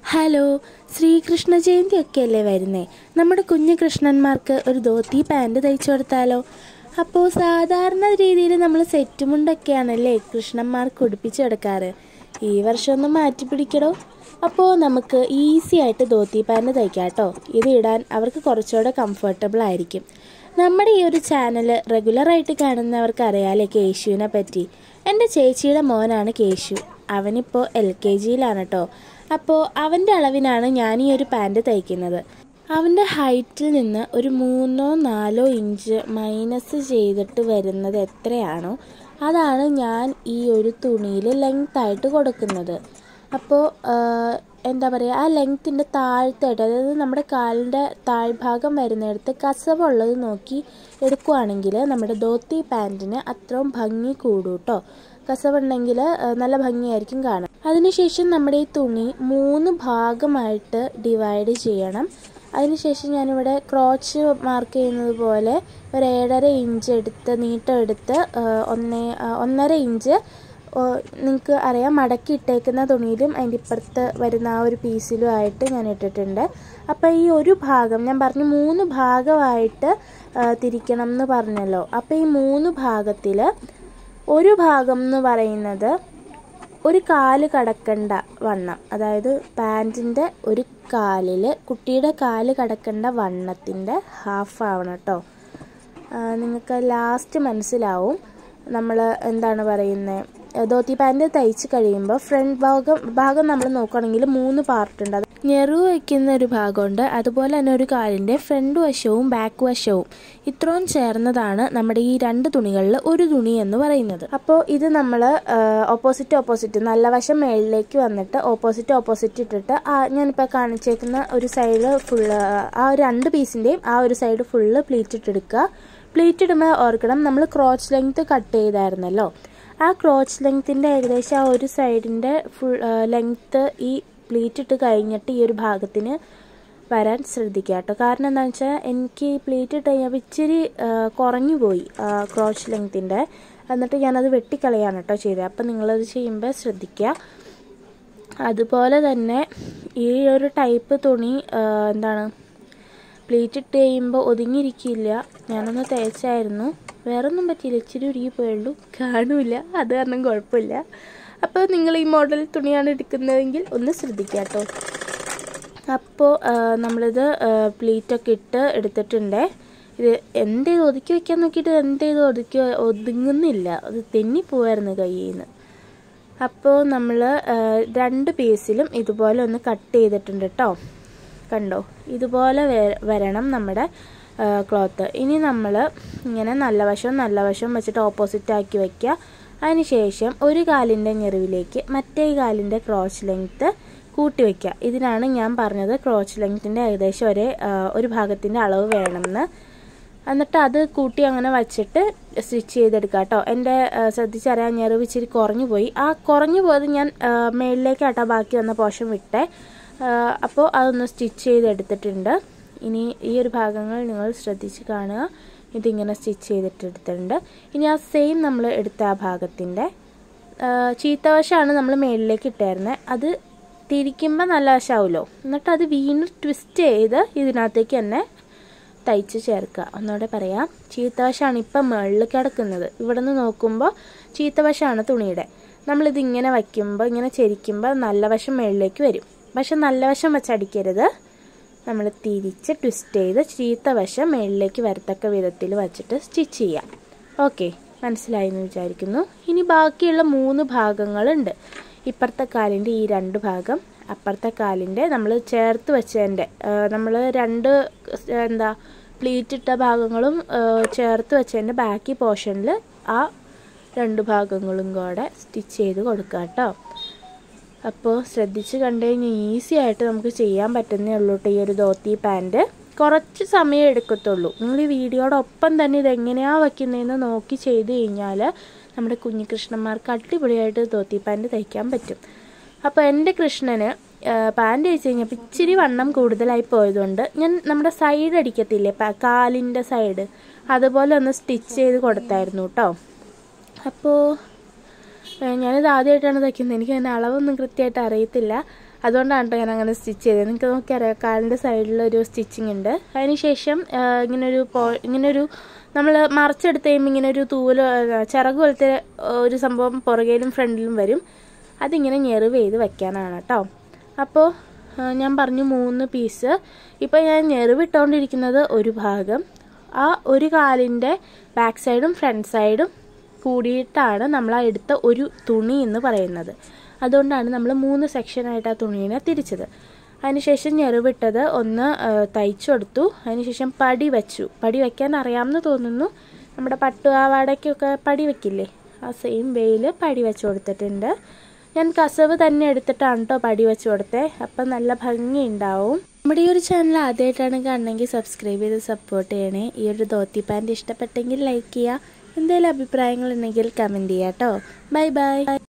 Hello, Sreekrishna Jayanti ഒക്കെ അല്ലേ വരുന്നേ. നമ്മുടെ കുഞ്ഞു കൃഷ്ണന്മാർക്ക് ഒരു ധോത്തി പാൻറ് തയ്ച്ചു കൊടുത്താലോ? അപ്പോൾ സാധാരണ രീതിയിൽ നമ്മൾ സെറ്റ് മുണ്ടൊക്കെയാണല്ലേ കൃഷ്ണന്മാർക്ക് ഉടുപ്പിച്ച് കൊടുക്കാറ്. ഈ വർഷം ഒന്ന് മാറ്റി പിടിക്കടോ. അപ്പോൾ നമുക്ക് ഈസി ആയിട്ട് ധോത്തി പാൻറ് തയ്ക്കാം കേട്ടോ. ഇത് ഇടാൻ അവർക്ക് കുറച്ചുകൂടെ കംഫർട്ടബിൾ ആയിരിക്കും. നമ്മുടെ ഈ ഒരു ചാനൽ റെഗുലറായിട്ട് കാണുന്നവർക്ക് അറിയാമല്ലേ കേശുവിനെ പറ്റി. എൻ്റെ ചേച്ചിയുടെ മോനാണ് കേശു. അവനിപ്പോൾ LKGയിലാണ് കേട്ടോ. അപ്പോൾ അവൻ്റെ അളവിനാണ് ഞാൻ ഈ ഒരു പാൻറ് തയ്ക്കുന്നത്. അവൻ്റെ ഹൈറ്റിൽ നിന്ന് ഒരു 3-4 ഇഞ്ച് മൈനസ് ചെയ്തിട്ട് വരുന്നത് എത്രയാണോ അതാണ് ഞാൻ ഈ ഒരു തുണിയിൽ ലെങ്ത്തായിട്ട് കൊടുക്കുന്നത്. അപ്പോൾ എന്താ പറയുക, ആ ലെങ്ത്തിൻ്റെ താഴത്തായിട്ട്, അതായത് നമ്മുടെ കാലിൻ്റെ താഴ്ഭാഗം വരുന്നിടത്ത് കസവുള്ളത് നോക്കി എടുക്കുകയാണെങ്കിൽ നമ്മുടെ ധോത്തി പാൻറ്റിന് അത്രയും ഭംഗി കൂടും കേട്ടോ. കസവുണ്ടെങ്കിൽ നല്ല ഭംഗിയായിരിക്കും കാണാൻ. അതിനുശേഷം നമ്മുടെ ഈ തുണി 3 ഭാഗമായിട്ട് ഡിവൈഡ് ചെയ്യണം. അതിനുശേഷം ഞാനിവിടെ ക്രോച്ച് മാർക്ക് ചെയ്യുന്നത് പോലെ ഒരു 7.5 ഇഞ്ച് എടുത്ത് നീട്ടം എടുത്ത് 1.5 ഇഞ്ച് നിങ്ങൾക്ക് അറിയാം മടക്കി ഇട്ടേക്കുന്ന തുണിയിലും അതിൻ്റെ ഇപ്പുറത്ത് വരുന്ന ആ ഒരു പീസിലും ആയിട്ട് ഞാൻ ഇട്ടിട്ടുണ്ട്. അപ്പോൾ ഈ ഒരു ഭാഗം ഞാൻ പറഞ്ഞു 3 ഭാഗമായിട്ട് തിരിക്കണം എന്ന് പറഞ്ഞല്ലോ. അപ്പോൾ ഈ 3 ഭാഗത്തിൽ ഒരു ഭാഗം എന്ന് പറയുന്നത് ഒരു കാല് കടക്കേണ്ട വണ്ണം, അതായത് പാൻറ്റിൻ്റെ ഒരു കാലിൽ കുട്ടിയുടെ കാല് കടക്കേണ്ട വണ്ണത്തിൻ്റെ ഹാഫ് ആവണം കേട്ടോ. നിങ്ങൾക്ക് ലാസ്റ്റ് മനസ്സിലാവും നമ്മൾ എന്താണ് പറയുന്നത്. ധോത്തി പാൻറ് തയ്ച്ച് കഴിയുമ്പോൾ ഫ്രണ്ട് ഭാഗം നമ്മൾ നോക്കുകയാണെങ്കിൽ 3 പാർട്ടുണ്ട്. അത് ഞെറു വയ്ക്കുന്ന ഒരു ഭാഗമുണ്ട്, അതുപോലെ തന്നെ ഒരു കാലിൻ്റെ ഫ്രണ്ട് വശവും ബാക്ക് വശവും ഇത്രയും ചേർന്നതാണ് നമ്മുടെ ഈ 2 തുണികളിൽ ഒരു തുണി എന്ന് പറയുന്നത്. അപ്പോൾ ഇത് നമ്മൾ ഓപ്പോസിറ്റ് നല്ല വശം മേളിലേക്ക് വന്നിട്ട് ഓപ്പോസിറ്റ് ഇട്ടിട്ട് ഞാനിപ്പോൾ കാണിച്ചേക്കുന്ന ഒരു സൈഡ് ഫുള്ള് ആ 2 പീസിൻ്റെയും ആ ഒരു സൈഡ് ഫുള്ള് പ്ലീറ്റ് ഇട്ടെടുക്കുക. പ്ലീറ്റ് ഇടുമ്പോൾ ഓർക്കണം, നമ്മൾ ക്രോച്ച് ലെങ്ത്ത് കട്ട് ചെയ്തായിരുന്നല്ലോ. ആ ക്രോച്ച് ലെങ്ത്തിൻ്റെ ഏകദേശം ആ ഒരു സൈഡിൻ്റെ ഫുൾ ലെങ്ത്ത് ഈ പ്ലീറ്റ് ഇട്ട് കഴിഞ്ഞിട്ട് ഈ ഒരു ഭാഗത്തിന് വരാൻ ശ്രദ്ധിക്കുക കേട്ടോ. കാരണം എന്താണെന്ന് വെച്ചാൽ എനിക്ക് ഈ പ്ലീറ്റ് ഇട്ട് കഴിഞ്ഞപ്പോൾ ഇച്ചിരി കുറഞ്ഞു പോയി ക്രോച്ച് ലെങ്ത്തിൻ്റെ. എന്നിട്ട് ഞാനത് വെട്ടിക്കളയാണ് കേട്ടോ ചെയ്തത്. അപ്പം നിങ്ങളത് ചെയ്യുമ്പോൾ ശ്രദ്ധിക്കുക. അതുപോലെ തന്നെ ഈ ഒരു ടൈപ്പ് തുണി പ്ലീറ്റ് ഇട്ട് കഴിയുമ്പോൾ ഒതുങ്ങിയിരിക്കില്ല. ഞാനൊന്ന് തേച്ചായിരുന്നു, വേറൊന്നും പറ്റിയില്ല, ഇച്ചിരി ഉരുകി പോയുള്ളൂ, കാണൂല, അത് കാരണം കുഴപ്പമില്ല. അപ്പോൾ നിങ്ങൾ ഈ മോഡൽ തുണിയാണ് എടുക്കുന്നതെങ്കിൽ ഒന്ന് ശ്രദ്ധിക്കുക കേട്ടോ. അപ്പോൾ നമ്മളിത് പ്ലീറ്റൊക്കെ ഇട്ട് എടുത്തിട്ടുണ്ട്. ഇത് എന്തേത് ഒതുക്കി വയ്ക്കാൻ നോക്കിയിട്ട് എന്തേത് ഒതുങ്ങുന്നില്ല, അത് തെന്നിപ്പോവായിരുന്നു കയ്യിൽ നിന്ന്. അപ്പോൾ നമ്മൾ 2 പീസിലും ഇതുപോലെ ഒന്ന് കട്ട് ചെയ്തിട്ടുണ്ട് കേട്ടോ. കണ്ടോ, ഇതുപോലെ വരണം നമ്മുടെ ക്ലോത്ത്. ഇനി നമ്മൾ ഇങ്ങനെ നല്ല വശം വെച്ചിട്ട് ഓപ്പോസിറ്റ് ആക്കി വയ്ക്കുക. അതിനുശേഷം ഒരു കാലിൻ്റെ ഞെറിവിലേക്ക് മറ്റേ കാലിൻ്റെ ക്രോച്ച് ലെങ്ത്ത് കൂട്ടി വയ്ക്കുക. ഇതിനാണ് ഞാൻ പറഞ്ഞത് ക്രോച്ച് ലെങ്ത്തിൻ്റെ ഏകദേശം ഒരു ഭാഗത്തിൻ്റെ അളവ് വേണമെന്ന്. എന്നിട്ട് അത് കൂട്ടി അങ്ങനെ വച്ചിട്ട് സ്റ്റിച്ച് ചെയ്തെടുക്കുക കേട്ടോ. എൻ്റെ ശ്രദ്ധിച്ചറിയാൻ ഞെറിവ് ഇച്ചിരി കുറഞ്ഞു പോയി. ആ കുറഞ്ഞു പോയത് ഞാൻ മേളിലേക്കാട്ടോ ബാക്കി വന്ന പോർഷൻ വിട്ടേ. അപ്പോൾ അതൊന്ന് സ്റ്റിച്ച് ചെയ്തെടുത്തിട്ടുണ്ട്. ഇനി ഈ ഒരു ഭാഗങ്ങൾ നിങ്ങൾ ശ്രദ്ധിച്ച് കാണുക. ഇതിങ്ങനെ സ്റ്റിച്ച് ചെയ്തിട്ടെടുത്തിട്ടുണ്ട്. ഇനി ആ സെയിം നമ്മൾ എടുത്ത ആ ഭാഗത്തിൻ്റെ ചീത്തവശമാണ് നമ്മൾ മേളിലേക്ക് ഇട്ടായിരുന്നത്. അത് തിരിക്കുമ്പോൾ നല്ല വശമാവുമല്ലോ. എന്നിട്ട് അത് വീണ്ടും ട്വിസ്റ്റ് ചെയ്ത് ഇതിനകത്തേക്ക് തന്നെ തയ്ച്ച് ചേർക്കുക. ഒന്നുകൂടെ പറയാം, ചീത്തവശമാണ് ഇപ്പം മുകളിൽ കിടക്കുന്നത്. ഇവിടെ നിന്ന് നോക്കുമ്പോൾ ചീത്തവശമാണ് തുണിയുടെ. നമ്മളിതിങ്ങനെ വയ്ക്കുമ്പോൾ ഇങ്ങനെ ചെരിക്കുമ്പോൾ നല്ല വശം മുകളിലേക്ക് വരും. പക്ഷെ നല്ല വശം വെച്ചടിക്കരുത്. നമ്മൾ തിരിച്ച് ട്വിസ്റ്റ് ചെയ്ത് ചീത്ത വശം മേളിലേക്ക് വരത്തക്ക വിധത്തിൽ വച്ചിട്ട് സ്റ്റിച്ച് ചെയ്യാം. ഓക്കെ, മനസ്സിലായി എന്ന് വിചാരിക്കുന്നു. ഇനി ബാക്കിയുള്ള 3 ഭാഗങ്ങളുണ്ട്. ഇപ്പുറത്തെ കാലിൻ്റെ ഈ 2 ഭാഗം, അപ്പുറത്തെ കാലിൻ്റെ നമ്മൾ ചേർത്ത് വെച്ചതിൻ്റെ നമ്മൾ 2 പ്ലീറ്റ് ഇട്ട ഭാഗങ്ങളും ചേർത്ത് വെച്ചതിൻ്റെ ബാക്കി പോർഷനിൽ ആ 2 ഭാഗങ്ങളും കൂടെ സ്റ്റിച്ച് ചെയ്ത് കൊടുക്കുക കേട്ടോ. അപ്പോൾ ശ്രദ്ധിച്ച് കണ്ടു കഴിഞ്ഞാൽ ഈസി ആയിട്ട് നമുക്ക് ചെയ്യാൻ പറ്റുന്നേ ഉള്ളൂ കേട്ടോ. ഈ ഒരു ധോത്തി പാൻറ് കുറച്ച് സമയം എടുക്കത്തുള്ളൂ. നിങ്ങൾ ഈ വീഡിയോടൊപ്പം തന്നെ ഇതെങ്ങനെയാണ് വയ്ക്കുന്നതെന്ന് നോക്കി ചെയ്ത് കഴിഞ്ഞാൽ നമ്മുടെ കുഞ്ഞു കൃഷ്ണന്മാർക്ക് അടിപൊളിയായിട്ട് ധോത്തി പാൻറ് തയ്ക്കാൻ പറ്റും. അപ്പോൾ എൻ്റെ കൃഷ്ണന് പാൻറ് തയ്ച്ച് കഴിഞ്ഞപ്പോൾ ഇച്ചിരി വണ്ണം കൂടുതലായി പോയതുകൊണ്ട് ഞാൻ നമ്മുടെ സൈഡ് അടിക്കത്തില്ലേ, കാലിൻ്റെ സൈഡ്, അതുപോലെ ഒന്ന് സ്റ്റിച്ച് ചെയ്ത് കൊടുത്തായിരുന്നു കേട്ടോ. അപ്പോൾ ഞാനിത് ആദ്യമായിട്ടാണ് തയ്ക്കുന്നത്. എനിക്ക് അതിൻ്റെ അളവൊന്നും കൃത്യമായിട്ട് അറിയത്തില്ല. അതുകൊണ്ടാണ് കേട്ടോ ഞാൻ അങ്ങനെ സ്റ്റിച്ച് ചെയ്തത്. നിങ്ങൾക്ക് നോക്കിയറിയാം കാലിൻ്റെ സൈഡിലൊരു സ്റ്റിച്ചിങ് ഉണ്ട്. അതിനുശേഷം ഇങ്ങനൊരു നമ്മൾ മറിച്ചെടുത്ത് കഴിയുമ്പോൾ ഇങ്ങനെ ഒരു ചിറക് പോലത്തെ ഒരു സംഭവം പുറകിലും ഫ്രണ്ടിലും വരും. അതിങ്ങനെ ഞെറിവ് ചെയ്ത് വെക്കാനാണ് കേട്ടോ. അപ്പോൾ ഞാൻ പറഞ്ഞു 3 പീസ്. ഇപ്പോൾ ഞാൻ ഞെറിവിട്ടുകൊണ്ടിരിക്കുന്നത് ഒരു ഭാഗം. ആ ഒരു കാലിൻ്റെ ബാക്ക് സൈഡും ഫ്രണ്ട് സൈഡും കൂടിയിട്ടാണ് നമ്മൾ ആ എടുത്ത ഒരു തുണി എന്ന് പറയുന്നത്. അതുകൊണ്ടാണ് നമ്മൾ 3 സെക്ഷനായിട്ട് ആ തുണീനെ തിരിച്ചത്. അതിനുശേഷം ഞെറിവിട്ടത് ഒന്ന് തയ്ച്ചു കൊടുത്തു. അതിനുശേഷം പടി വെച്ചു. പടി വയ്ക്കാൻ അറിയാമെന്ന് തോന്നുന്നു. നമ്മുടെ പട്ടുപാവാടയ്ക്കൊക്കെ പടി വയ്ക്കില്ലേ, ആ സെയിം വേയിൽ പടി വെച്ച് കൊടുത്തിട്ടുണ്ട്. ഞാൻ കസവ് തന്നെ എടുത്തിട്ടാണ് കേട്ടോ പടി വെച്ച് കൊടുത്തത്. അപ്പം നല്ല ഭംഗി ഉണ്ടാവും. നമ്മുടെ ഈ ഒരു ചാനൽ ആദ്യമായിട്ടാണ് കാണണമെങ്കിൽ സബ്സ്ക്രൈബ് ചെയ്ത് സപ്പോർട്ട് ചെയ്യണേ. ഈ ഒരു ധോത്തി പാൻറ് ഇഷ്ടപ്പെട്ടെങ്കിൽ ലൈക്ക് ചെയ്യുക. എന്തെങ്കിലും അഭിപ്രായങ്ങളുണ്ടെങ്കിൽ കമൻറ്റ് ചെയ്യാം കേട്ടോ. Bye by.